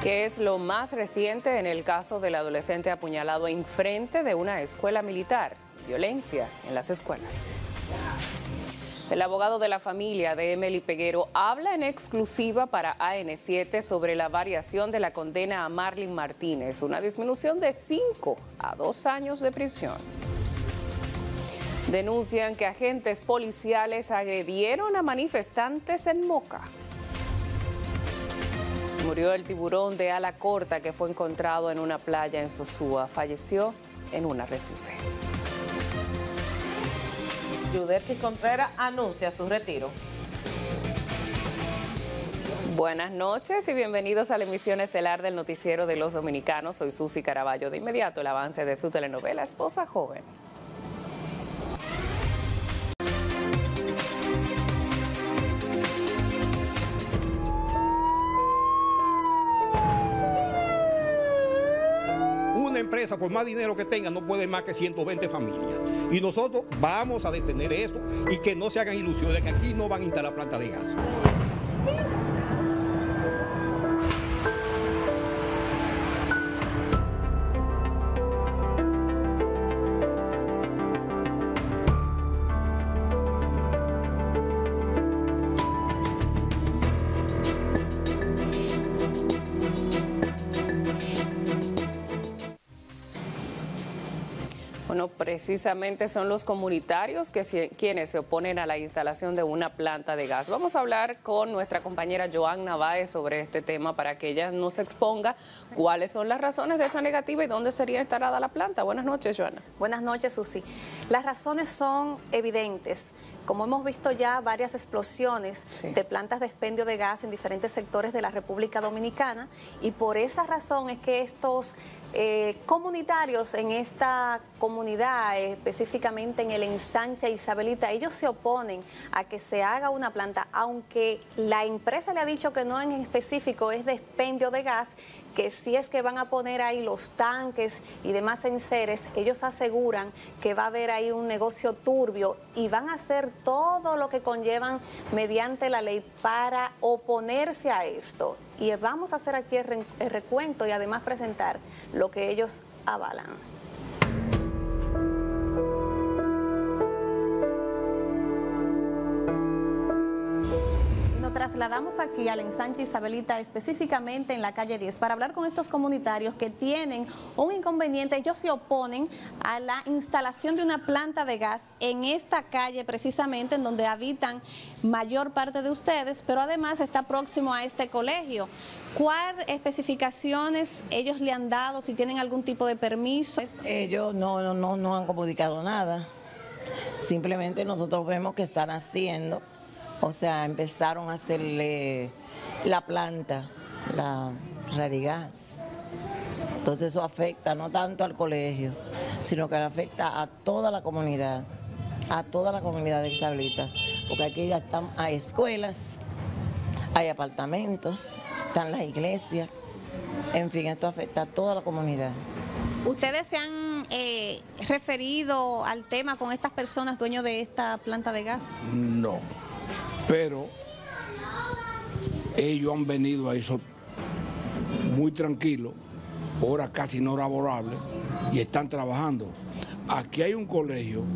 ¿Qué es lo más reciente en el caso del adolescente apuñalado en frente de una escuela militar? Violencia en las escuelas. El abogado de la familia de Emely Peguero habla en exclusiva para AN7 sobre la variación de la condena a Marlin Martínez, una disminución de 5 a 2 años de prisión. Denuncian que agentes policiales agredieron a manifestantes en Moca. Murió el tiburón de ala corta que fue encontrado en una playa en Sosúa. Falleció en un arrecife. Yudelkis Contreras anuncia su retiro. Buenas noches y bienvenidos a la emisión estelar del Noticiero de los Dominicanos. Soy Susi Caraballo. De inmediato el avance de su telenovela Esposa Joven. Una empresa, por más dinero que tenga, no puede más que 120 familias. Y nosotros vamos a detener eso y que no se hagan ilusiones, que aquí no van a instalar planta de gas. Bueno, precisamente son los comunitarios quienes se oponen a la instalación de una planta de gas. Vamos a hablar con nuestra compañera Joanna Báez sobre este tema para que ella nos exponga cuáles son las razones de esa negativa y dónde sería instalada la planta. Buenas noches, Joanna. Buenas noches, Susi. Las razones son evidentes. Como hemos visto ya varias explosiones de plantas de expendio de gas en diferentes sectores de la República Dominicana, y por esa razón es que estos comunitarios en esta comunidad, específicamente en el ensanche Isabelita, ellos se oponen a que se haga una planta, aunque la empresa le ha dicho que no en específico es de expendio de gas, que si es que van a poner ahí los tanques y demás enseres, ellos aseguran que va a haber ahí un negocio turbio y van a hacer todo lo que conllevan mediante la ley para oponerse a esto. Y vamos a hacer aquí el recuento y además presentar lo que ellos avalan. Trasladamos aquí al ensanche Isabelita, específicamente en la calle 10, para hablar con estos comunitarios que tienen un inconveniente. Ellos se oponen a la instalación de una planta de gas en esta calle, precisamente en donde habitan mayor parte de ustedes, pero además está próximo a este colegio. ¿Cuáles especificaciones ellos le han dado, si tienen algún tipo de permiso? Ellos no han comunicado nada. Simplemente nosotros vemos que están haciendo. O sea, empezaron a hacerle la planta, la Radigas. Entonces eso afecta no tanto al colegio, sino que afecta a toda la comunidad de Isabelita. Porque aquí ya están, hay escuelas, hay apartamentos, están las iglesias. En fin, esto afecta a toda la comunidad. ¿Ustedes se han referido al tema con estas personas dueños de esta planta de gas? No. Pero ellos han venido a eso muy tranquilos, horas casi no laborables, y están trabajando. Aquí hay un colegio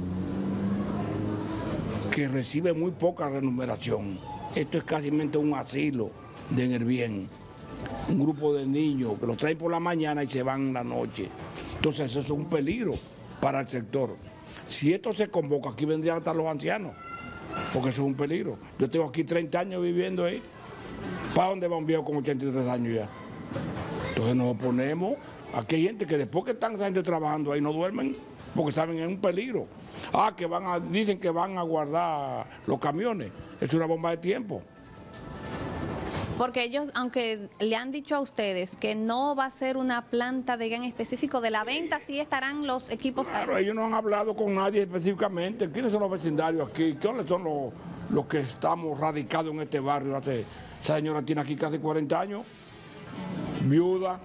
que recibe muy poca remuneración. Esto es casi un asilo de en el bien. Un grupo de niños que los traen por la mañana y se van en la noche. Entonces eso es un peligro para el sector. Si esto se convoca, aquí vendrían hasta los ancianos, porque eso es un peligro. Yo tengo aquí 30 años viviendo ahí. ¿Para dónde va un viejo con 83 años ya? Entonces nos oponemos. Aquí hay gente que después que están esa gente trabajando ahí no duermen, porque saben que es un peligro. Que dicen que van a guardar los camiones. Es una bomba de tiempo. Porque ellos, aunque le han dicho a ustedes que no va a ser una planta de gas en específico, de la venta sí estarán los equipos. Claro, ellos no han hablado con nadie específicamente. ¿Quiénes son los vecindarios aquí? ¿Quiénes son los que estamos radicados en este barrio? Esa señora tiene aquí casi 40 años, viuda,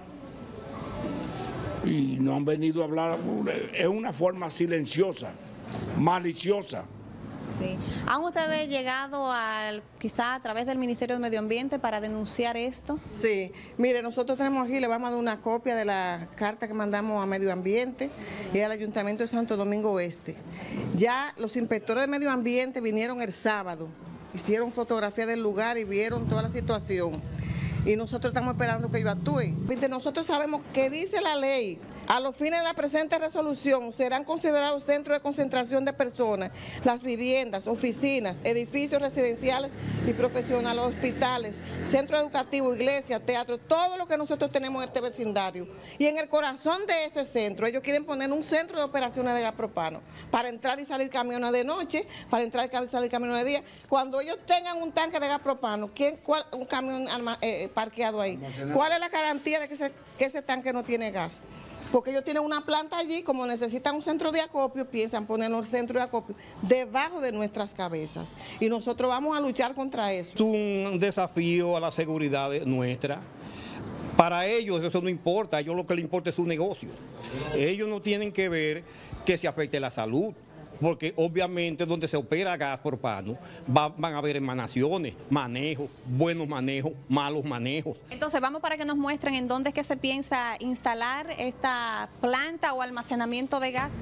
y no han venido a hablar. Es una forma silenciosa, maliciosa, Sí. ¿Han ustedes llegado quizá a través del Ministerio de Medio Ambiente para denunciar esto? Sí, mire, nosotros tenemos aquí, le vamos a dar una copia de la carta que mandamos a Medio Ambiente y al Ayuntamiento de Santo Domingo Oeste. Ya los inspectores de Medio Ambiente vinieron el sábado, hicieron fotografía del lugar y vieron toda la situación. Y nosotros estamos esperando que ellos actúen. Nosotros sabemos que dice la ley, a los fines de la presente resolución serán considerados centros de concentración de personas, las viviendas, oficinas, edificios residenciales y profesionales, hospitales, centros educativos, iglesias, teatro, todo lo que nosotros tenemos en este vecindario. Y en el corazón de ese centro, ellos quieren poner un centro de operaciones de gas propano, para entrar y salir camiones de noche, para entrar y salir camiones de día. Cuando ellos tengan un tanque de gas propano, un camión parqueado ahí, ¿cuál es la garantía de que ese tanque no tiene gas? Porque ellos tienen una planta allí, como necesitan un centro de acopio, piensan ponernos el centro de acopio debajo de nuestras cabezas. Y nosotros vamos a luchar contra eso. Es un desafío a la seguridad nuestra. Para ellos eso no importa, a ellos lo que les importa es su negocio. Ellos no tienen que ver que se afecte la salud, porque obviamente donde se opera gas propano van a haber emanaciones, manejos, buenos manejos, malos manejos. Entonces vamos para que nos muestren en dónde es que se piensa instalar esta planta o almacenamiento de gas.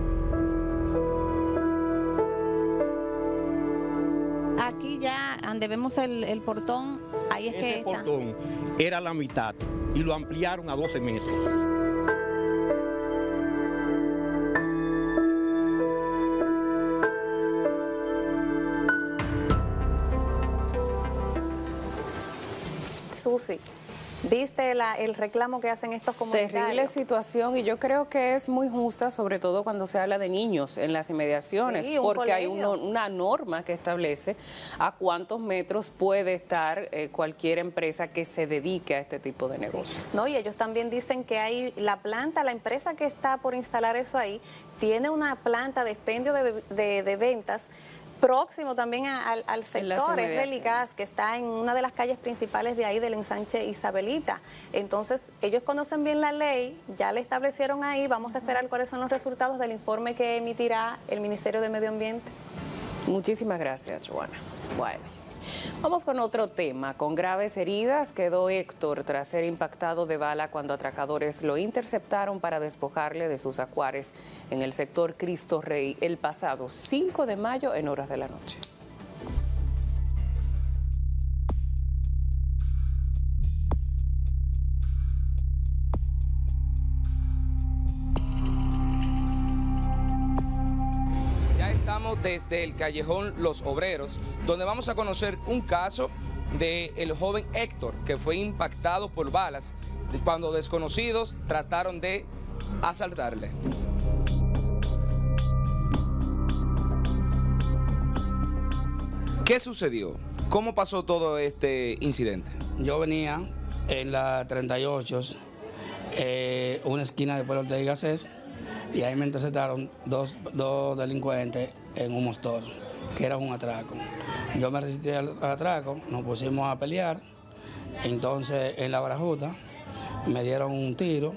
Aquí ya donde vemos el portón, ahí es que ese está. portón era la mitad y lo ampliaron a 12 metros. Susi, ¿viste el reclamo que hacen estos comunitarios? Terrible situación, y yo creo que es muy justa, sobre todo cuando se habla de niños en las inmediaciones, Sí, porque hay colegio. una norma que establece a cuántos metros puede estar cualquier empresa que se dedique a este tipo de negocios. No, y ellos también dicen que hay la planta, la empresa que está por instalar eso ahí, tiene una planta de expendio de ventas próximo también al sector, es Religas, que está en una de las calles principales de ahí, del ensanche Isabelita. Entonces, ellos conocen bien la ley, ya le establecieron ahí, vamos a esperar cuáles son los resultados del informe que emitirá el Ministerio de Medio Ambiente. Muchísimas gracias, Joana. Bueno, vamos con otro tema. Con graves heridas quedó Héctor tras ser impactado de bala cuando atracadores lo interceptaron para despojarle de sus acuares en el sector Cristo Rey el pasado 5 de mayo en horas de la noche. Estamos desde el callejón Los Obreros, donde vamos a conocer un caso del joven Héctor, que fue impactado por balas cuando desconocidos trataron de asaltarle. ¿Qué sucedió? ¿Cómo pasó todo este incidente? Yo venía en la 38, una esquina de Pueblo Ortega y Gasset, y ahí me interceptaron dos delincuentes en un mostor, que era un atraco. Yo me resistí al atraco, nos pusimos a pelear, entonces en la barajuta me dieron un tiro,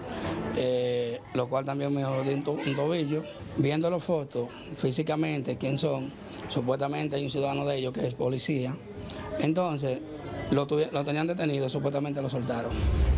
lo cual también me jodió un tobillo. Viendo las fotos, físicamente, quién son, supuestamente hay un ciudadano de ellos que es policía, entonces lo tenían detenido, supuestamente lo soltaron.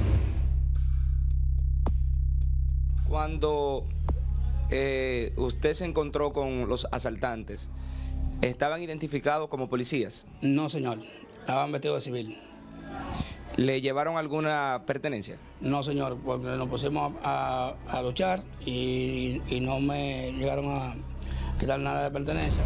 Cuando usted se encontró con los asaltantes, ¿estaban identificados como policías? No, señor, estaban vestidos de civil. ¿Le llevaron alguna pertenencia? No, señor, porque nos pusimos a luchar y no me llegaron a quitar nada de pertenencia.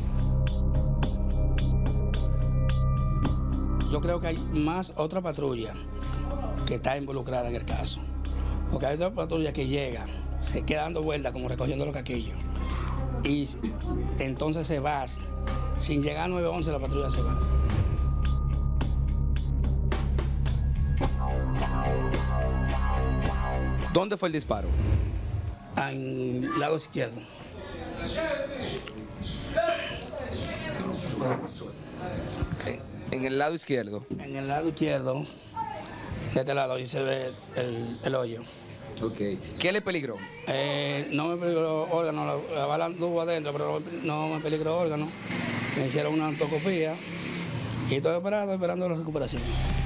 Yo creo que hay más otra patrulla que está involucrada en el caso. Porque hay otra patrulla que llega, se queda dando vueltas como recogiendo los caquillos. Y entonces se va. Sin llegar a 911 la patrulla se va. ¿Dónde fue el disparo? En el lado izquierdo. En el lado izquierdo. En el lado izquierdo, de este lado, ahí se ve el hoyo. Ok. ¿Qué le peligró? No me peligró órgano, la bala anduvo adentro, pero no me peligró órgano. Me hicieron una endoscopía y estoy esperando la recuperación.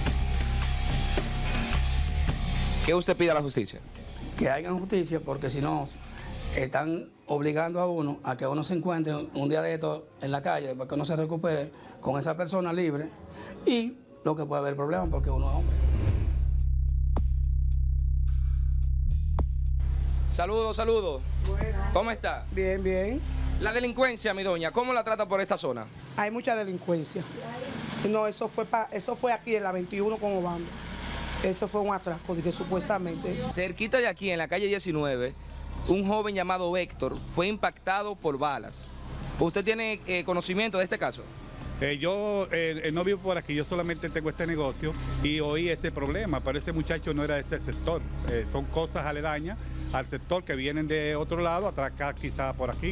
¿Qué usted pide a la justicia? Que hagan justicia, porque si no, están obligando a uno a que uno se encuentre un día de esto en la calle, después que uno se recupere con esa persona libre, y lo que puede haber problemas porque uno es hombre. Saludos, saludos. Bueno. ¿Cómo está? Bien, bien. La delincuencia, mi doña, ¿cómo la trata por esta zona? Hay mucha delincuencia. No, eso fue aquí en la 21 con Obando. Eso fue un atraco, que supuestamente. Cerquita de aquí, en la calle 19, un joven llamado Héctor fue impactado por balas. ¿Usted tiene conocimiento de este caso? Yo no vivo por aquí, yo solamente tengo este negocio y oí este problema, pero ese muchacho no era de este sector. Son cosas aledañas al sector que vienen de otro lado a atracar quizás por aquí.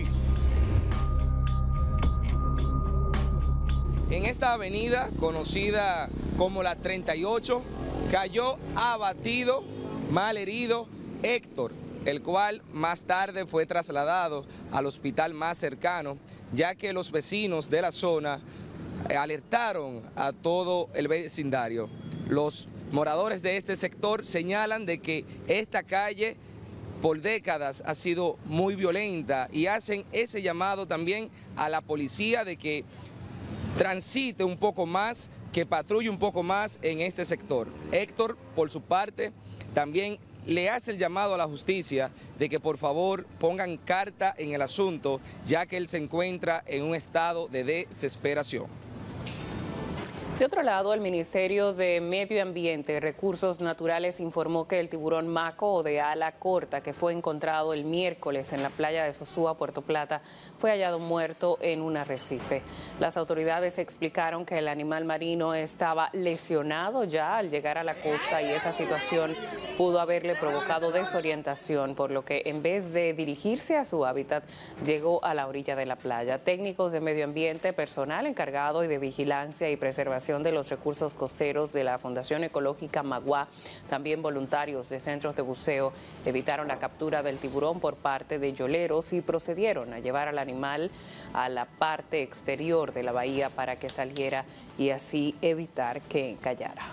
En esta avenida, conocida como la 38, cayó abatido, malherido, Héctor, el cual más tarde fue trasladado al hospital más cercano, ya que los vecinos de la zona alertaron a todo el vecindario. Los moradores de este sector señalan de que esta calle por décadas ha sido muy violenta y hacen ese llamado también a la policía de que transite un poco más, que patrulle un poco más en este sector. Héctor, por su parte, también le hace el llamado a la justicia de que por favor pongan carta en el asunto, ya que él se encuentra en un estado de desesperación. De otro lado, el Ministerio de Medio Ambiente y Recursos Naturales informó que el tiburón maco o de ala corta que fue encontrado el miércoles en la playa de Sosúa, Puerto Plata, fue hallado muerto en un arrecife. Las autoridades explicaron que el animal marino estaba lesionado ya al llegar a la costa y esa situación pudo haberle provocado desorientación, por lo que en vez de dirigirse a su hábitat, llegó a la orilla de la playa. Técnicos de medio ambiente, personal encargado y de vigilancia y preservación de los recursos costeros de la Fundación Ecológica Magua, también voluntarios de centros de buceo, evitaron la captura del tiburón por parte de yoleros y procedieron a llevar al animal a la parte exterior de la bahía para que saliera y así evitar que encallara.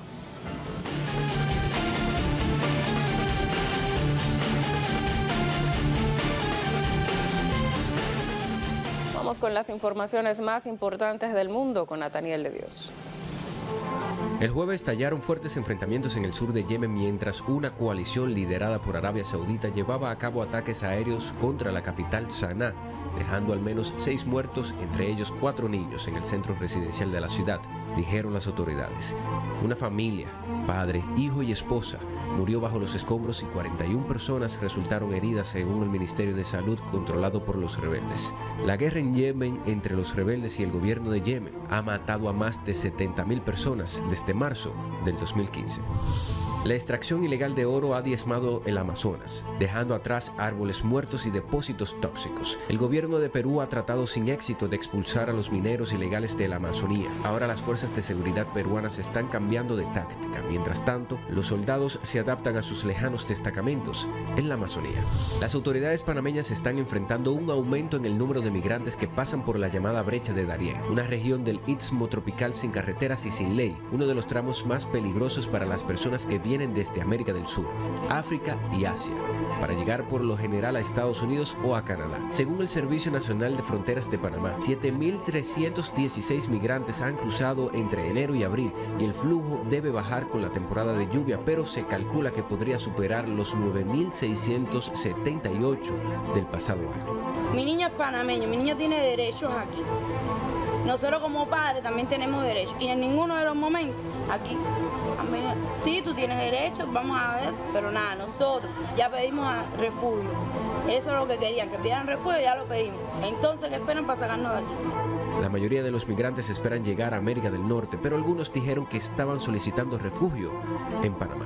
Vamos con las informaciones más importantes del mundo con Nathaniel de Dios. El jueves estallaron fuertes enfrentamientos en el sur de Yemen mientras una coalición liderada por Arabia Saudita llevaba a cabo ataques aéreos contra la capital Saná, dejando al menos 6 muertos, entre ellos 4 niños en el centro residencial de la ciudad, dijeron las autoridades. Una familia, padre, hijo y esposa, murió bajo los escombros y 41 personas resultaron heridas según el Ministerio de Salud controlado por los rebeldes. La guerra en Yemen entre los rebeldes y el gobierno de Yemen ha matado a más de 70.000 personas desde marzo del 2015. La extracción ilegal de oro ha diezmado el Amazonas, dejando atrás árboles muertos y depósitos tóxicos. El gobierno de Perú ha tratado sin éxito de expulsar a los mineros ilegales de la Amazonía. Ahora las fuerzas de seguridad peruanas están cambiando de táctica. Mientras tanto, los soldados se adaptan a sus lejanos destacamentos en la Amazonía. Las autoridades panameñas están enfrentando un aumento en el número de migrantes que pasan por la llamada brecha de Darién, una región del Istmo tropical sin carreteras y sin ley, uno de los tramos más peligrosos para las personas que vienen desde América del Sur, África y Asia, para llegar por lo general a Estados Unidos o a Canadá. Según el Servicio Nacional de Fronteras de Panamá, 7.316 migrantes han cruzado entre enero y abril y el flujo debe bajar con la temporada de lluvia, pero se calcula que podría superar los 9.678 del pasado año. Mi niño es panameño, mi niño tiene derechos aquí. Nosotros como padres también tenemos derechos y en ninguno de los momentos aquí, sí, tú tienes derechos, vamos a ver, pero nada, nosotros ya pedimos refugio. Eso es lo que querían, que pidieran refugio, ya lo pedimos. Entonces, ¿qué esperan para sacarnos de aquí? La mayoría de los migrantes esperan llegar a América del Norte, pero algunos dijeron que estaban solicitando refugio en Panamá.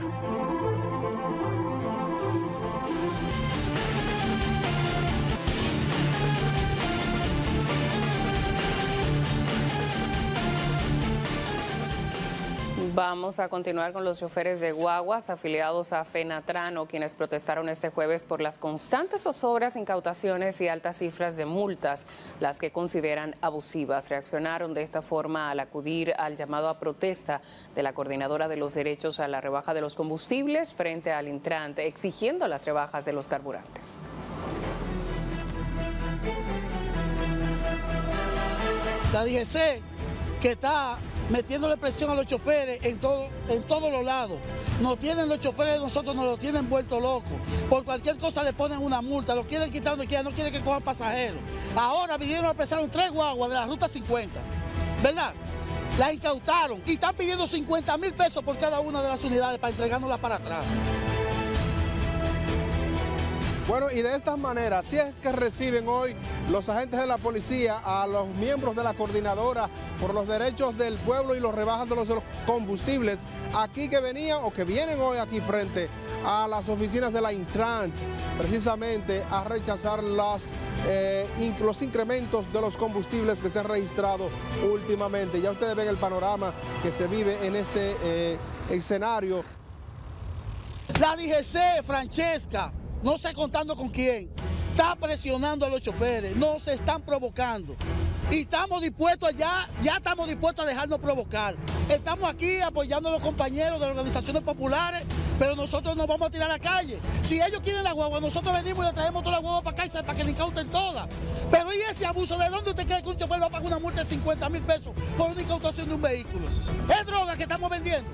Vamos a continuar con los choferes de guaguas afiliados a Fenatrano, quienes protestaron este jueves por las constantes zozobras, incautaciones y altas cifras de multas, las que consideran abusivas. Reaccionaron de esta forma al acudir al llamado a protesta de la Coordinadora de los Derechos a la Rebaja de los Combustibles frente al Intran, exigiendo las rebajas de los carburantes. La DGC, que está metiéndole presión a los choferes en todos los lados. Nos tienen los choferes de nosotros, nos lo tienen vuelto locos. Por cualquier cosa le ponen una multa, lo quieren quitar donde quieran, no quieren que cojan pasajeros. Ahora vinieron a pesar 3 guaguas de la ruta 50, ¿verdad? Las incautaron y están pidiendo 50.000 pesos por cada una de las unidades para entregándolas para atrás. Bueno, y de esta manera, si es que reciben hoy los agentes de la policía a los miembros de la Coordinadora por los Derechos del Pueblo y los rebajas de los combustibles, aquí que venían o que vienen hoy aquí frente a las oficinas de la Intran, precisamente a rechazar los incrementos de los combustibles que se han registrado últimamente. Ya ustedes ven el panorama que se vive en este escenario. La DGC, Francesca, no sé contando con quién, está presionando a los choferes, no se están provocando. Y estamos dispuestos ya estamos dispuestos a dejarnos provocar. Estamos aquí apoyando a los compañeros de las organizaciones populares, pero nosotros nos vamos a tirar a la calle. Si ellos quieren la guagua, nosotros venimos y le traemos toda la guagua para acá para que le incauten todas. Pero ¿y ese abuso? ¿De dónde usted cree que un chofer va a pagar una multa de 50.000 pesos por una incautación de un vehículo? Es droga que estamos vendiendo.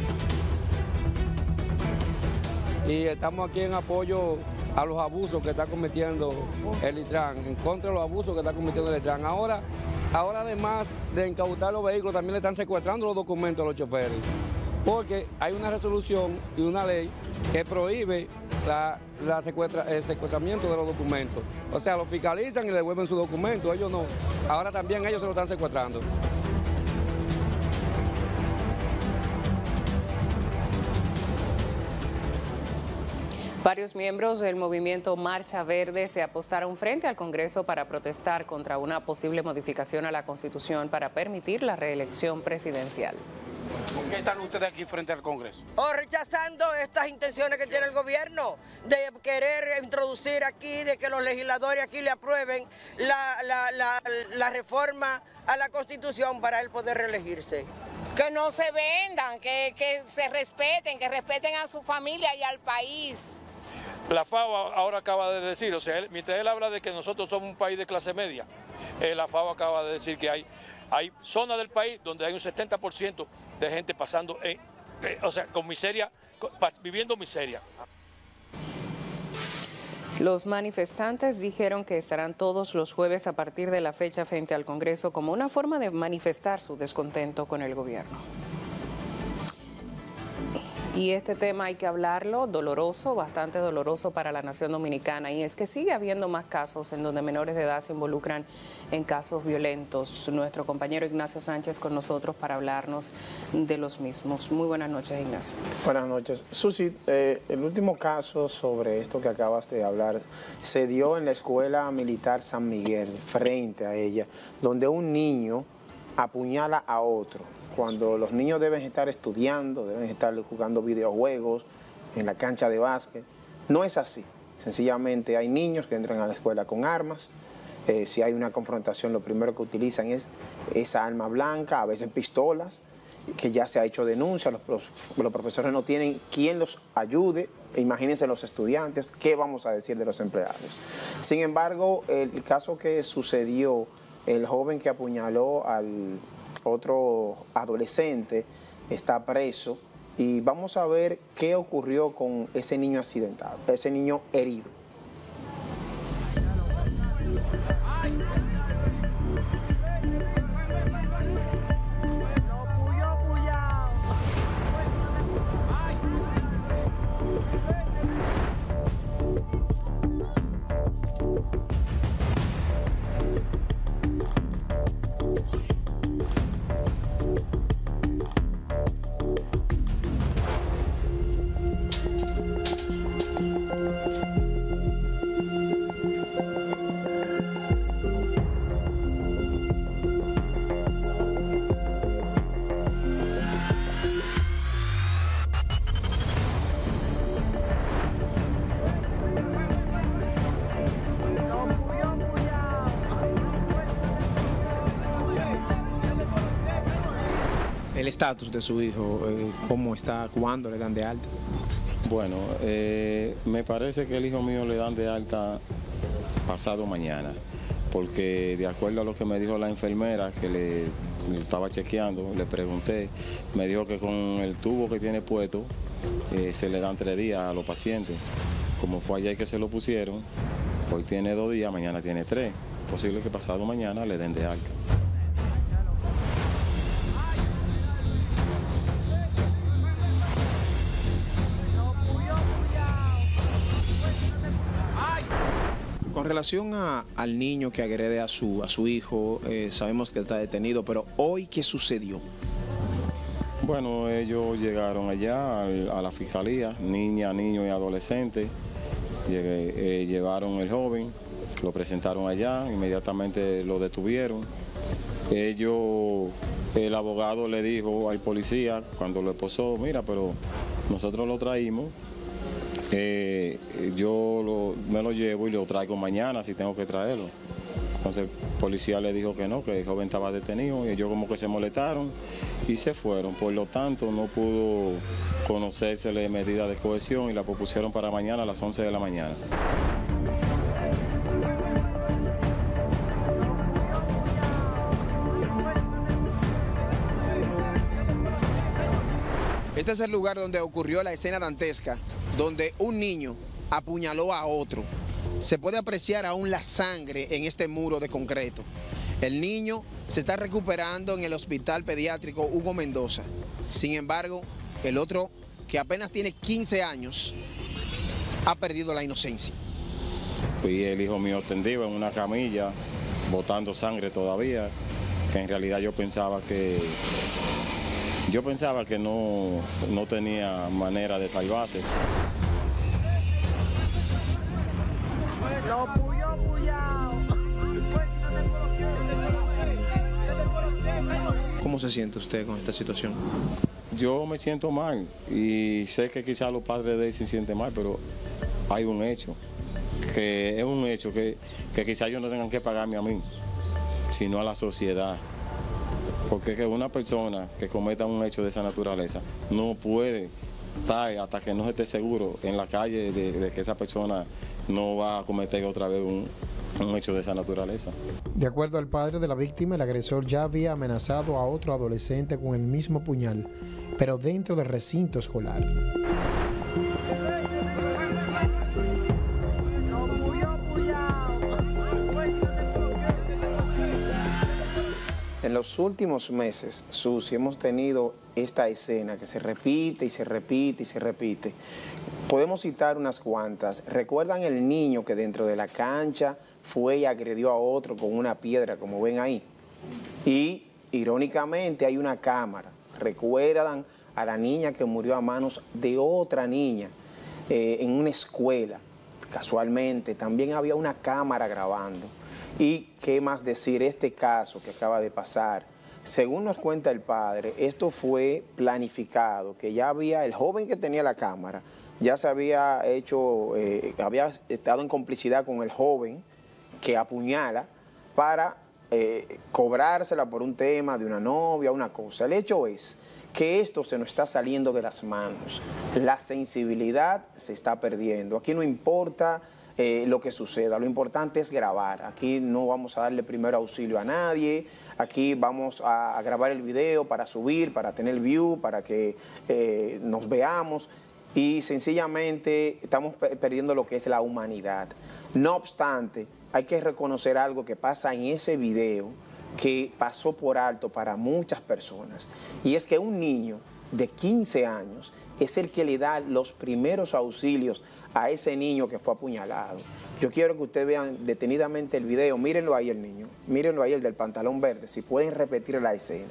Y estamos aquí en apoyo a los abusos que está cometiendo el Intran, en contra de los abusos que está cometiendo el Intran. Ahora además de incautar los vehículos, también le están secuestrando los documentos a los choferes, porque hay una resolución y una ley que prohíbe el secuestramiento de los documentos. O sea, los fiscalizan y le devuelven sus documentos, ellos no. Ahora también ellos se lo están secuestrando. Varios miembros del movimiento Marcha Verde se apostaron frente al Congreso para protestar contra una posible modificación a la Constitución para permitir la reelección presidencial. ¿Por qué están ustedes aquí frente al Congreso? O rechazando estas intenciones que tiene el gobierno de querer introducir aquí, de que los legisladores aquí le aprueben la reforma a la Constitución para él poder reelegirse. Que no se vendan, que se respeten, que respeten a su familia y al país. La FAO ahora acaba de decir, o sea, mientras él habla de que nosotros somos un país de clase media, la FAO acaba de decir que hay zonas del país donde hay un 70% de gente pasando, o sea, con miseria, viviendo miseria. Los manifestantes dijeron que estarán todos los jueves a partir de la fecha frente al Congreso como una forma de manifestar su descontento con el gobierno. Y este tema hay que hablarlo, doloroso, bastante doloroso para la nación dominicana, y es que sigue habiendo más casos en donde menores de edad se involucran en casos violentos. Nuestro compañero Ignacio Sánchez con nosotros para hablarnos de los mismos. Muy buenas noches, Ignacio. Buenas noches. Susi, el último caso sobre esto que acabas de hablar se dio en la Escuela Militar San Miguel, frente a ella, donde un niño apuñala a otro. Cuando los niños deben estar estudiando, deben estar jugando videojuegos en la cancha de básquet. No es así. Sencillamente hay niños que entran a la escuela con armas. Si hay una confrontación, lo primero que utilizan es esa arma blanca, a veces pistolas, que ya se ha hecho denuncia. Los profesores no tienen quien los ayude. Imagínense los estudiantes, ¿qué vamos a decir de los empleados? Sin embargo, el caso que sucedió, el joven que apuñaló al otro adolescente está preso y vamos a ver qué ocurrió con ese niño accidentado, ese niño herido. el estatus de su hijo, cómo está, cuándo le dan de alta. Bueno, me parece que el hijo mío le dan de alta pasado mañana, porque de acuerdo a lo que me dijo la enfermera que le estaba chequeando, le pregunté, me dijo que con el tubo que tiene puesto se le dan 3 días a los pacientes. Como fue ayer que se lo pusieron, hoy tiene 2 días, mañana tiene 3. Posible que pasado mañana le den de alta. Con relación al niño que agrede a su hijo, sabemos que está detenido, pero hoy, ¿qué sucedió? Bueno, ellos llegaron allá a la fiscalía, niña, niño y adolescente. Llevaron el joven, lo presentaron allá, inmediatamente lo detuvieron. El abogado le dijo al policía cuando lo esposó, mira, pero nosotros lo traímos. Me lo llevo y lo traigo mañana si tengo que traerlo. Entonces el policía le dijo que no, que el joven estaba detenido y ellos como que se molestaron y se fueron. Por lo tanto no pudo conocérsele medida de cohesión y la propusieron para mañana a las 11 de la mañana. Este es el lugar donde ocurrió la escena dantesca, donde un niño apuñaló a otro. Se puede apreciar aún la sangre en este muro de concreto. El niño se está recuperando en el hospital pediátrico Hugo Mendoza. Sin embargo, el otro, que apenas tiene 15 años, ha perdido la inocencia. Y el hijo mío tendido en una camilla, botando sangre todavía, que en realidad yo pensaba que no tenía manera de salvarse. ¿Cómo se siente usted con esta situación? Yo me siento mal y sé que quizás los padres de él se sienten mal, pero hay un hecho, que quizás ellos no tengan que pagarme a mí, sino a la sociedad. Porque que una persona que cometa un hecho de esa naturaleza no puede estar hasta que no esté seguro en la calle de que esa persona no va a cometer otra vez un hecho de esa naturaleza. De acuerdo al padre de la víctima, el agresor ya había amenazado a otro adolescente con el mismo puñal, pero dentro del recinto escolar. En los últimos meses, Susi, hemos tenido esta escena que se repite y se repite y se repite. Podemos citar unas cuantas. ¿Recuerdan el niño que dentro de la cancha fue y agredió a otro con una piedra, como ven ahí? Y, irónicamente, hay una cámara. ¿Recuerdan a la niña que murió a manos de otra niña en una escuela? Casualmente, también había una cámara grabando. Y qué más decir, este caso que acaba de pasar, según nos cuenta el padre, esto fue planificado, que ya había el joven que tenía la cámara, ya se había hecho, había estado en complicidad con el joven que apuñala para cobrársela por un tema de una novia, una cosa. El hecho es que esto se nos está saliendo de las manos, la sensibilidad se está perdiendo, aquí no importa lo que suceda, lo importante es grabar. Aquí no vamos a darle primero auxilio a nadie, aquí vamos a grabar el video para subir, para tener view, para que nos veamos y sencillamente estamos perdiendo lo que es la humanidad. No obstante, hay que reconocer algo que pasa en ese video que pasó por alto para muchas personas y es que un niño de 15 años es el que le da los primeros auxilios a ese niño que fue apuñalado. Yo quiero que ustedes vean detenidamente el video, mírenlo ahí el niño, mírenlo ahí el del pantalón verde, si pueden repetir la escena.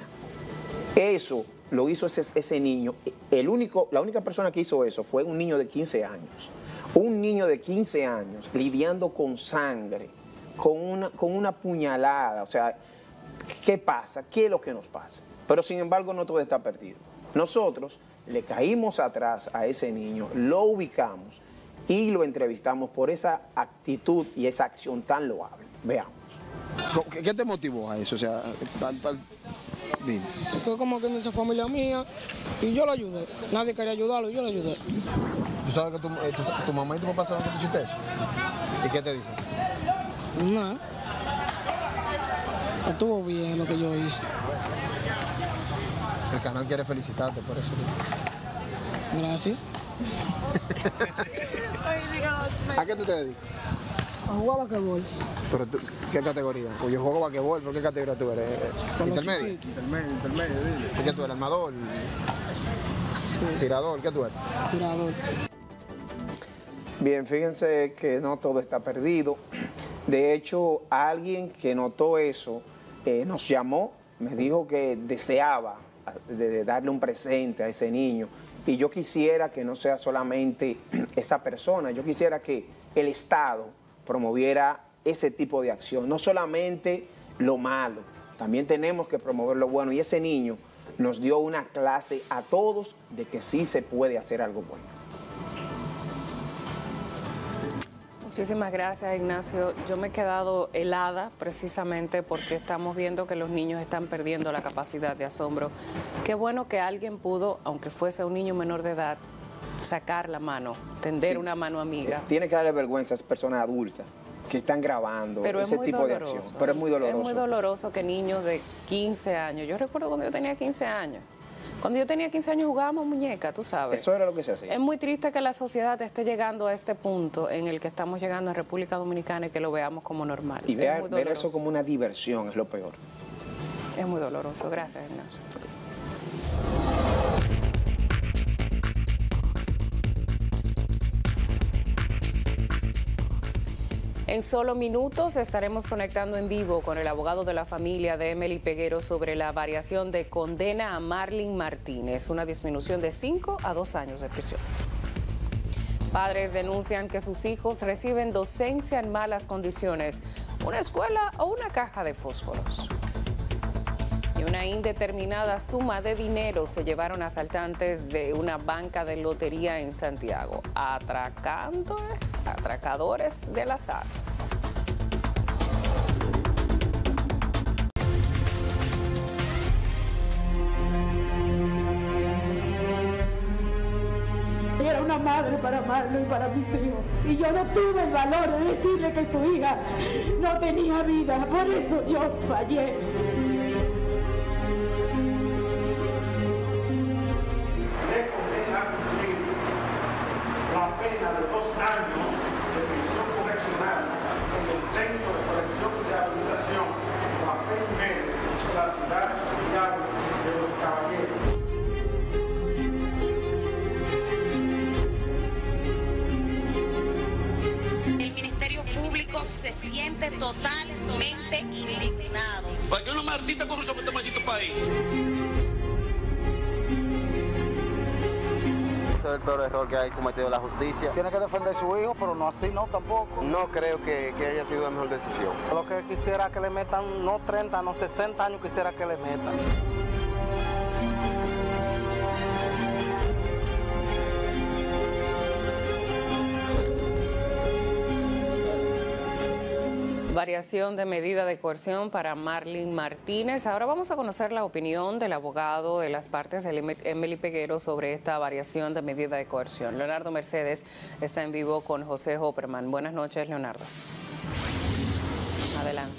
Eso lo hizo ese niño, la única persona que hizo eso fue un niño de 15 años. Un niño de 15 años lidiando con sangre, con una puñalada, o sea, ¿qué pasa? ¿Qué es lo que nos pasa? Pero sin embargo no todo está perdido. Nosotros le caímos atrás a ese niño, lo ubicamos y lo entrevistamos por esa actitud y esa acción tan loable. Veamos. ¿Qué te motivó a eso? O sea, Dime. Fue como que esa familia mía y yo lo ayudé. Nadie quería ayudarlo, yo lo ayudé. ¿Tú sabes que tu mamá y tu papá saben que tú hiciste eso? ¿Y qué te dicen? Nada. Estuvo bien lo que yo hice. El canal quiere felicitarte por eso. Gracias. ¿A qué tú te dedicas? A jugar basquetbol. ¿Pero tú, qué categoría? Pues yo juego basquetbol, ¿pero qué categoría tú eres? ¿Intermedio? Intermedio, dile. ¿Y qué tú eres? ¿Armador? Sí. ¿Tirador? ¿Qué tú eres? Tirador. Bien, fíjense que no todo está perdido. De hecho, alguien que notó eso nos llamó, me dijo que deseaba de darle un presente a ese niño. Y yo quisiera que no sea solamente esa persona, yo quisiera que el Estado promoviera ese tipo de acción, no solamente lo malo, también tenemos que promover lo bueno. Y ese niño nos dio una clase a todos de que sí se puede hacer algo bueno. Muchísimas gracias, Ignacio. Yo me he quedado helada precisamente porque estamos viendo que los niños están perdiendo la capacidad de asombro. Qué bueno que alguien pudo, aunque fuese un niño menor de edad, sacar la mano, tender una mano amiga. Tiene que darle vergüenza a esas personas adultas que están grabando ese tipo de acción. Pero es muy doloroso. Es muy doloroso que niños de 15 años, yo recuerdo cuando yo tenía 15 años, cuando yo tenía 15 años jugábamos muñeca, tú sabes. Eso era lo que se hacía. Es muy triste que la sociedad esté llegando a este punto en el que estamos llegando en República Dominicana y que lo veamos como normal. Y ver eso como una diversión es lo peor. Es muy doloroso. Gracias, Ignacio. En solo minutos estaremos conectando en vivo con el abogado de la familia de Emely Peguero sobre la variación de condena a Marlin Martínez, una disminución de 5 a 2 años de prisión. Padres denuncian que sus hijos reciben docencia en malas condiciones, una escuela o una caja de fósforos. Y una indeterminada suma de dinero se llevaron asaltantes de una banca de lotería en Santiago, atracadores del azar. Era una madre para Marlon y para mis hijos. Y yo no tuve el valor de decirle que su hija no tenía vida. Por eso yo fallé. La pena de 2 años de prisión correccional en el Centro de Corrección y Rehabilitación Rafael Jiménez de la ciudad de Santiago de los Caballeros. El Ministerio Público se siente totalmente indignado. ¿Para qué una maldita corrupción en este maldito país? Es el peor error que ha cometido la justicia. Tiene que defender a su hijo, pero no así, no tampoco. No creo que haya sido la mejor decisión. Lo que quisiera que le metan, no 30, no 60 años quisiera que le metan. Variación de medida de coerción para Marlin Martínez. Ahora vamos a conocer la opinión del abogado de las partes, Emely Peguero, sobre esta variación de medida de coerción. Leonardo Mercedes está en vivo con José Hopperman. Buenas noches, Leonardo. Adelante.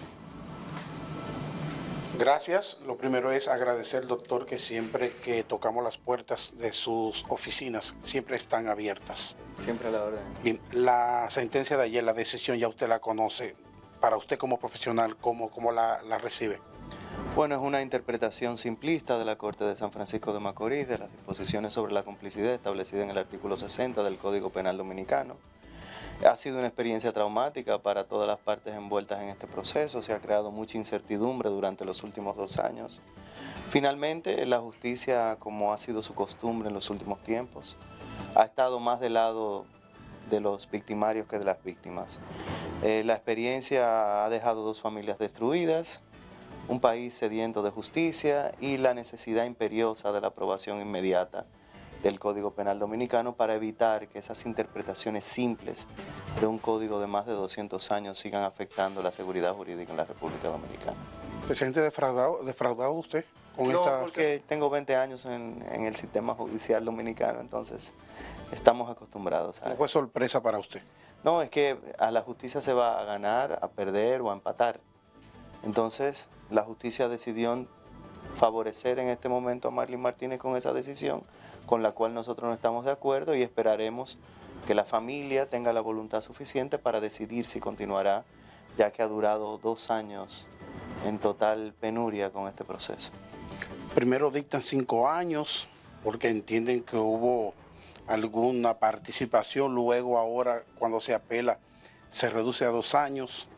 Gracias. Lo primero es agradecer, doctor, que siempre que tocamos las puertas de sus oficinas, siempre están abiertas. Siempre a la orden. Bien, la sentencia de ayer, la decisión, ya usted la conoce. Para usted como profesional, ¿cómo la recibe? Bueno, es una interpretación simplista de la Corte de San Francisco de Macorís de las disposiciones sobre la complicidad establecida en el artículo 60 del Código Penal Dominicano. Ha sido una experiencia traumática para todas las partes envueltas en este proceso. Se ha creado mucha incertidumbre durante los últimos 2 años. Finalmente, la justicia, como ha sido su costumbre en los últimos tiempos, ha estado más del lado de los victimarios que de las víctimas. La experiencia ha dejado 2 familias destruidas, un país sediento de justicia y la necesidad imperiosa de la aprobación inmediata del Código Penal Dominicano para evitar que esas interpretaciones simples de un código de más de 200 años sigan afectando la seguridad jurídica en la República Dominicana. ¿Se siente defraudado usted porque tengo 20 años en el sistema judicial dominicano, entonces estamos acostumbrados a ¿No fue sorpresa para usted? No, es que a la justicia se va a ganar, a perder o a empatar. Entonces, la justicia decidió favorecer en este momento a Marlene Martínez con esa decisión, con la cual nosotros no estamos de acuerdo, y esperaremos que la familia tenga la voluntad suficiente para decidir si continuará, ya que ha durado 2 años en total penuria con este proceso. Primero dictan 5 años, porque entienden que hubo alguna participación, luego ahora cuando se apela se reduce a 2 años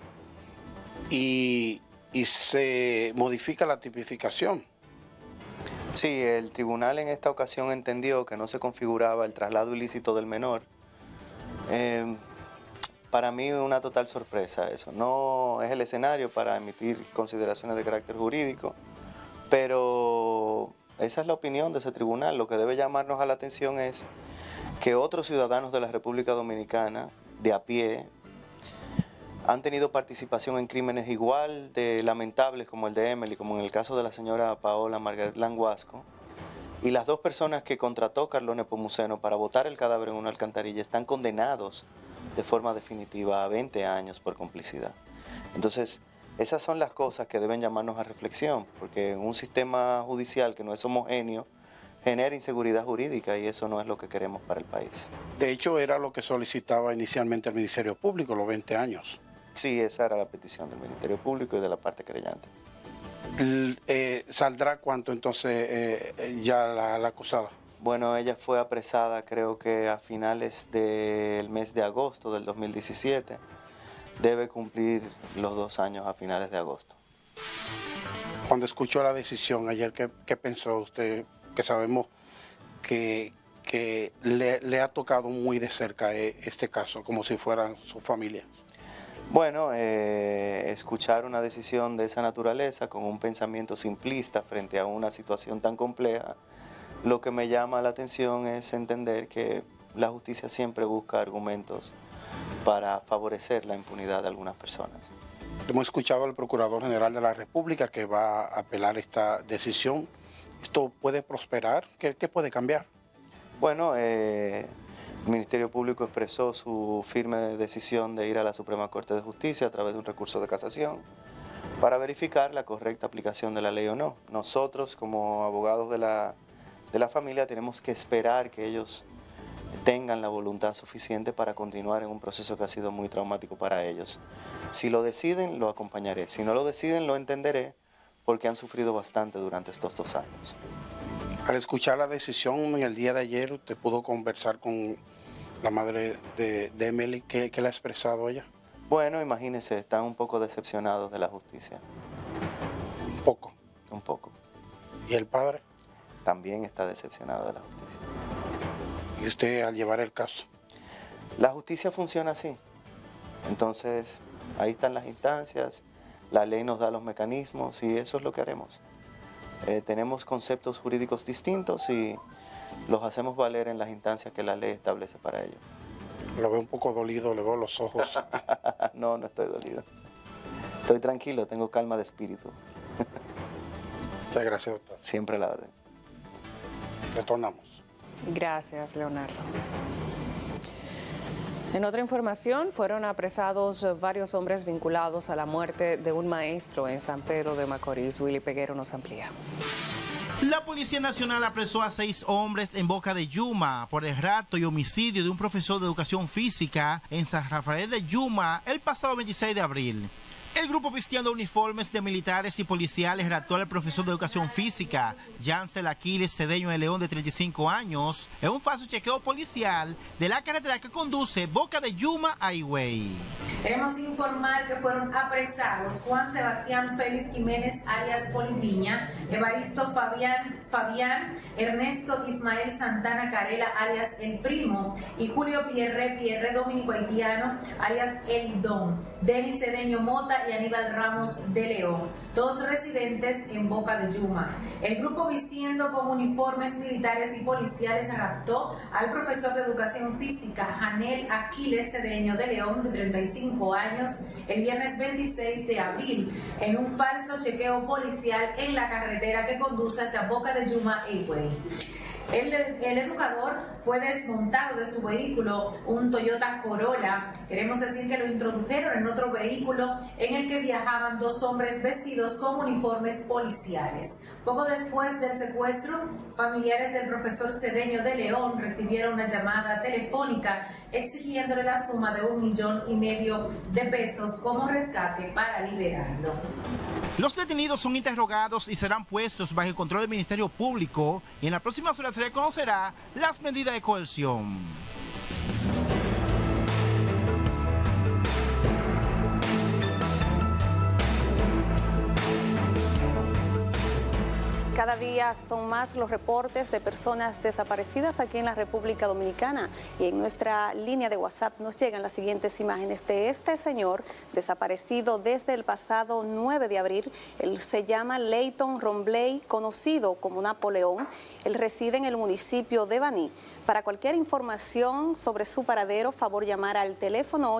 y se modifica la tipificación. Sí, el tribunal en esta ocasión entendió que no se configuraba el traslado ilícito del menor. Para mí una total sorpresa eso. No es el escenario para emitir consideraciones de carácter jurídico, pero esa es la opinión de ese tribunal. Lo que debe llamarnos a la atención es que otros ciudadanos de la República Dominicana, de a pie, han tenido participación en crímenes igual de lamentables como el de Emily, como en el caso de la señora Paola Margaret Languasco, y las 2 personas que contrató Carlos Nepomuceno para botar el cadáver en una alcantarilla están condenados de forma definitiva a 20 años por complicidad. Entonces, esas son las cosas que deben llamarnos a reflexión, porque un sistema judicial que no es homogéneo genera inseguridad jurídica y eso no es lo que queremos para el país. De hecho, era lo que solicitaba inicialmente el Ministerio Público, los 20 años. Sí, esa era la petición del Ministerio Público y de la parte querellante. ¿Saldrá cuánto entonces ya la acusada? Bueno, ella fue apresada creo que a finales del mes de agosto del 2017. Debe cumplir los 2 años a finales de agosto. Cuando escuchó la decisión ayer, ¿qué pensó usted? Que sabemos que le ha tocado muy de cerca este caso, como si fuera su familia. Bueno, escuchar una decisión de esa naturaleza con un pensamiento simplista frente a una situación tan compleja, lo que me llama la atención es entender que la justicia siempre busca argumentos para favorecer la impunidad de algunas personas. Hemos escuchado al Procurador General de la República que va a apelar esta decisión. ¿Esto puede prosperar? ¿Qué puede cambiar? Bueno, el Ministerio Público expresó su firme decisión de ir a la Suprema Corte de Justicia a través de un recurso de casación para verificar la correcta aplicación de la ley o no. Nosotros, como abogados de la familia, tenemos que esperar que ellos tengan la voluntad suficiente para continuar en un proceso que ha sido muy traumático para ellos. Si lo deciden, lo acompañaré. Si no lo deciden, lo entenderé, porque han sufrido bastante durante estos 2 años. Al escuchar la decisión en el día de ayer, ¿usted pudo conversar con la madre de Emily? ¿Qué le ha expresado ella? Bueno, imagínense, están un poco decepcionados de la justicia. ¿Un poco? Un poco. ¿Y el padre? También está decepcionado de la justicia. ¿Y usted al llevar el caso? La justicia funciona así. Entonces, ahí están las instancias, la ley nos da los mecanismos y eso es lo que haremos. Tenemos conceptos jurídicos distintos y los hacemos valer en las instancias que la ley establece para ello. Lo veo un poco dolido, le veo los ojos. No estoy dolido. Estoy tranquilo, tengo calma de espíritu. Muchas gracias, doctor. Siempre a la orden. Retornamos. Gracias, Leonardo. En otra información, fueron apresados varios hombres vinculados a la muerte de un maestro en San Pedro de Macorís. Willy Peguero nos amplía. La Policía Nacional apresó a 6 hombres en Boca de Yuma por el rapto y homicidio de un profesor de educación física en San Rafael de Yuma el pasado 26 de abril. El grupo vistiendo uniformes de militares y policiales raptó al profesor de educación física, Yancel Aquiles Cedeño de León, de 35 años, en un falso chequeo policial de la carretera que conduce Boca de Yuma a Higüey. Queremos informar que fueron apresados Juan Sebastián Félix Jiménez, alias Polipiña, Evaristo Fabián, Ernesto Ismael Santana Carela, alias El Primo, y Julio Pierre Dominico Haitiano, alias El Don, Denis Cedeño Mota y Aníbal Ramos de León, todos residentes en Boca de Yuma. El grupo vistiendo con uniformes militares y policiales raptó al profesor de educación física Janel Aquiles Cedeño de León, de 35 años, el viernes 26 de abril, en un falso chequeo policial en la carretera que conduce hacia Boca de Yuma e Higüey. El educador fue desmontado de su vehículo, un Toyota Corolla. Queremos decir que lo introdujeron en otro vehículo en el que viajaban dos hombres vestidos con uniformes policiales. Poco después del secuestro, familiares del profesor Cedeño de León recibieron una llamada telefónica exigiéndole la suma de $1,5 million de pesos como rescate para liberarlo. Los detenidos son interrogados y serán puestos bajo el control del Ministerio Público y en las próximas horas se le conocerá las medidas de coerción. Cada día son más los reportes de personas desaparecidas aquí en la República Dominicana y en nuestra línea de WhatsApp nos llegan las siguientes imágenes de este señor desaparecido desde el pasado 9 de abril. Él se llama Leighton Rombley, conocido como Napoleón. Él reside en el municipio de Baní. Para cualquier información sobre su paradero, favor llamar al teléfono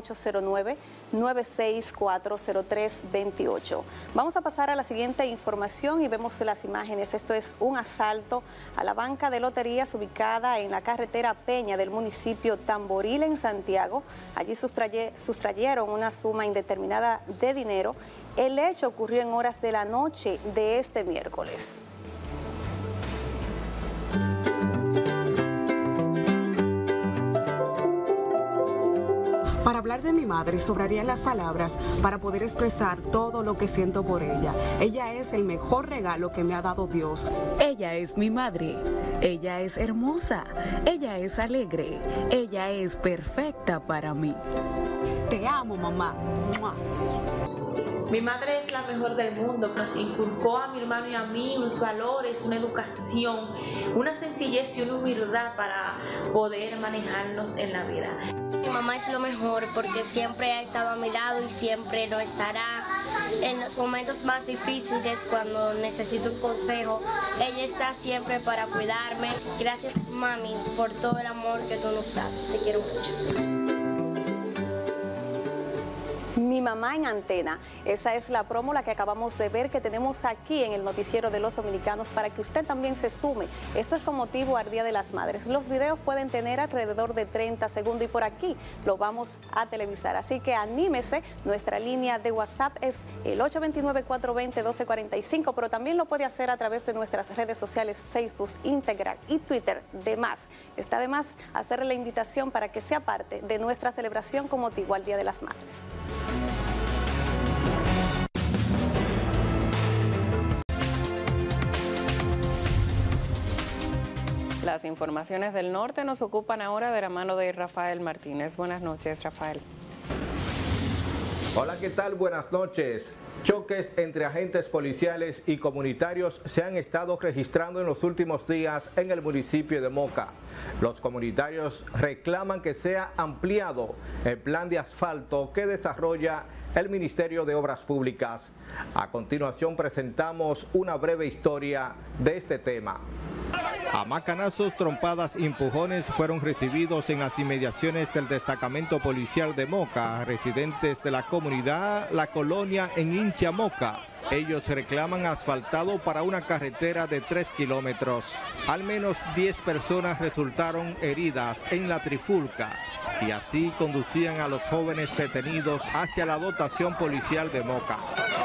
809-964-0328. Vamos a pasar a la siguiente información y vemos las imágenes. Esto es un asalto a la banca de loterías ubicada en la carretera Peña del municipio Tamboril en Santiago. Allí sustrayeron una suma indeterminada de dinero. El hecho ocurrió en horas de la noche de este miércoles. Para hablar de mi madre sobrarían las palabras para poder expresar todo lo que siento por ella. Ella es el mejor regalo que me ha dado Dios. Ella es mi madre. Ella es hermosa. Ella es alegre. Ella es perfecta para mí. Te amo, mamá. ¡Mua! Mi madre es la mejor del mundo, nos inculcó a mi hermano y a mí unos valores, una educación, una sencillez y una humildad para poder manejarnos en la vida. Mi mamá es lo mejor porque siempre ha estado a mi lado y siempre lo estará en los momentos más difíciles cuando necesito un consejo. Ella está siempre para cuidarme. Gracias, mami, por todo el amor que tú nos das. Te quiero mucho. Mi mamá en antena. Esa es la promo, la que acabamos de ver, que tenemos aquí en el noticiero de los dominicanos para que usted también se sume. Esto es con motivo al Día de las Madres. Los videos pueden tener alrededor de 30 segundos y por aquí lo vamos a televisar. Así que anímese. Nuestra línea de WhatsApp es el 829-420-1245, pero también lo puede hacer a través de nuestras redes sociales Facebook, Instagram y Twitter. De más, está de más hacerle la invitación para que sea parte de nuestra celebración con motivo al Día de las Madres. Las informaciones del norte nos ocupan ahora de la mano de Rafael Martínez. Buenas noches, Rafael. Hola, ¿qué tal? Buenas noches. Choques entre agentes policiales y comunitarios se han estado registrando en los últimos días en el municipio de Moca. Los comunitarios reclaman que sea ampliado el plan de asfalto que desarrolla el Ministerio de Obras Públicas. A continuación presentamos una breve historia de este tema. A macanazos, trompadas y empujones fueron recibidos en las inmediaciones del destacamento policial de Moca, residentes de la comunidad La Colonia en Hincha Moca. Ellos reclaman asfaltado para una carretera de 3 kilómetros. Al menos 10 personas resultaron heridas en la trifulca y así conducían a los jóvenes detenidos hacia la dotación policial de Moca.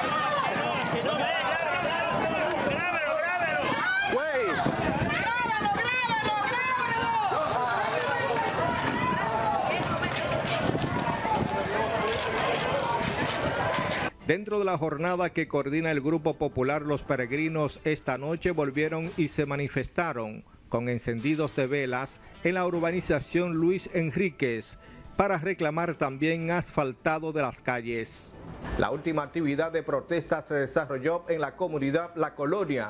Dentro de la jornada que coordina el Grupo Popular Los Peregrinos, esta noche volvieron y se manifestaron con encendidos de velas en la urbanización Luis Enríquez para reclamar también asfaltado de las calles. La última actividad de protesta se desarrolló en la comunidad La Colonia,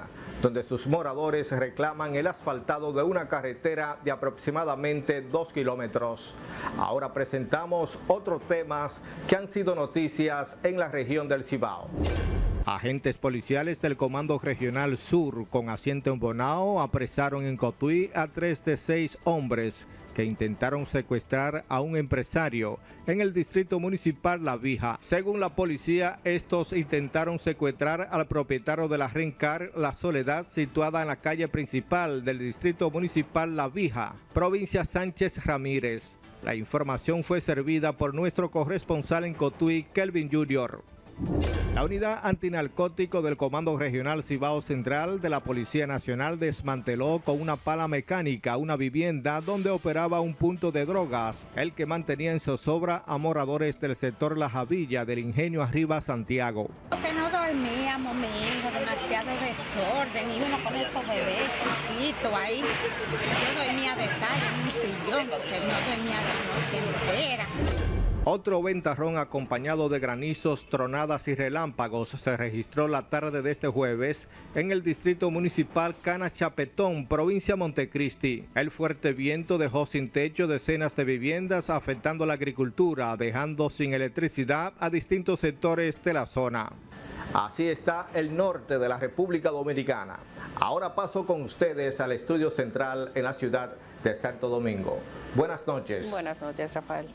donde sus moradores reclaman el asfaltado de una carretera de aproximadamente 2 kilómetros. Ahora presentamos otros temas que han sido noticias en la región del Cibao. Agentes policiales del Comando Regional Sur con asiento en Bonao apresaron en Cotuí a 3 de 6 hombres que intentaron secuestrar a un empresario en el distrito municipal La Vija. Según la policía, estos intentaron secuestrar al propietario de la Rencar La Soledad, situada en la calle principal del distrito municipal La Vija, provincia Sánchez Ramírez. La información fue servida por nuestro corresponsal en Cotuí, Kelvin Jr. La unidad antinarcótico del Comando Regional Cibao Central de la Policía Nacional desmanteló con una pala mecánica una vivienda donde operaba un punto de drogas, el que mantenía en zozobra a moradores del sector La Javilla del Ingenio Arriba, Santiago. Porque no dormíamos, mi hijo, demasiado desorden y uno con esos bebés chiquitos ahí. Yo dormía de tarde en un sillón porque no dormía la noche entera. Otro ventarrón acompañado de granizos, tronadas y relámpagos se registró la tarde de este jueves en el distrito municipal Cana Chapetón, provincia Montecristi. El fuerte viento dejó sin techo decenas de viviendas, afectando la agricultura, dejando sin electricidad a distintos sectores de la zona. Así está el norte de la República Dominicana. Ahora paso con ustedes al estudio central en la ciudad de Santo Domingo. Buenas noches. Buenas noches, Rafael.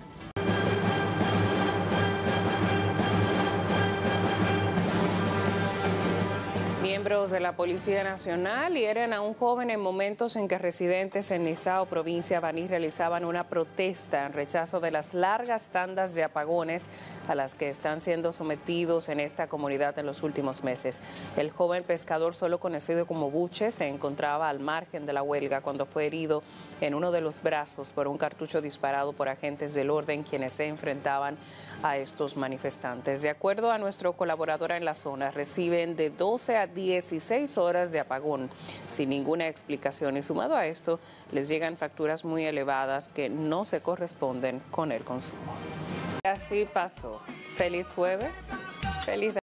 Miembros de la Policía Nacional hieren a un joven en momentos en que residentes en Nizao, provincia de Baní, realizaban una protesta en rechazo de las largas tandas de apagones a las que están siendo sometidos en esta comunidad en los últimos meses. El joven pescador, solo conocido como Buche, se encontraba al margen de la huelga cuando fue herido en uno de los brazos por un cartucho disparado por agentes del orden, quienes se enfrentaban a estos manifestantes. De acuerdo a nuestro colaborador en la zona, reciben de 12 a 16 horas de apagón sin ninguna explicación, y sumado a esto les llegan facturas muy elevadas que no se corresponden con el consumo. Así pasó. Feliz jueves. Feliz